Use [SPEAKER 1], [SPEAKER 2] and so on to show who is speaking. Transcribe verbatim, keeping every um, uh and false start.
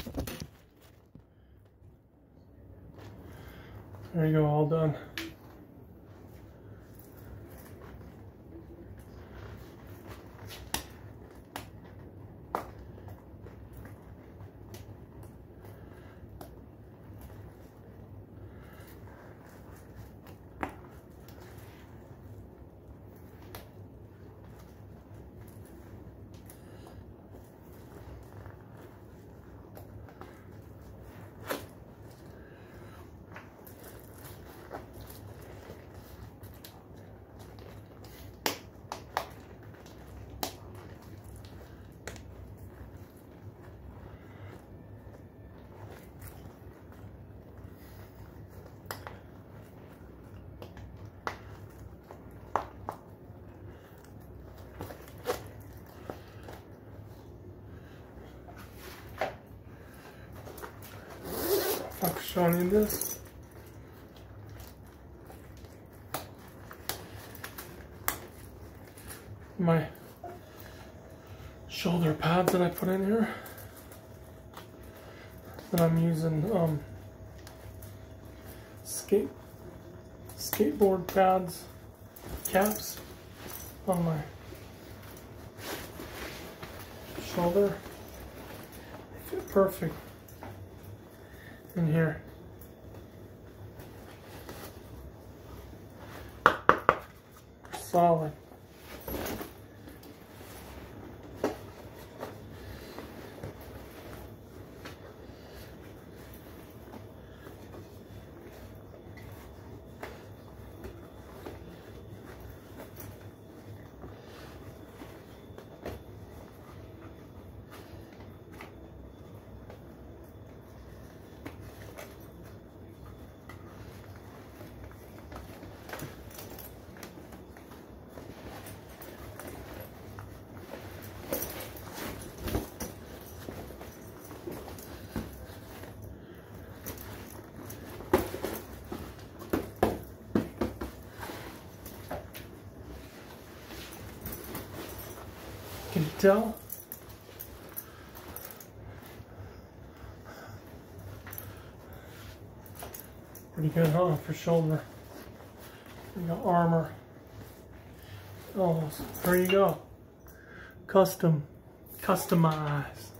[SPEAKER 1] There you go, all done. I've shown you this. My shoulder pads that I put in here that I'm using um, skate skateboard pads caps on my shoulder. They fit perfect in here. Solid. Can you tell? Pretty good, huh, for shoulder. You got armor. Oh, there you go. Custom, customized.